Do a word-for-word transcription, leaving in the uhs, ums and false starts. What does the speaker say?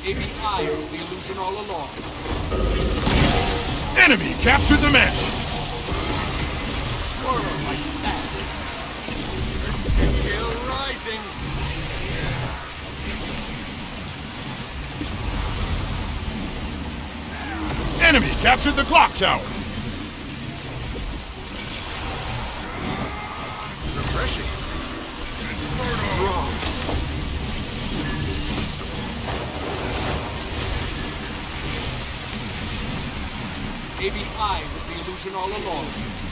Maybe I was the illusion all along. Enemy captured the mansion. Swirl like sand. Still rising. Enemy captured the clock tower. Refreshing. Strong. Maybe I was the illusion all along.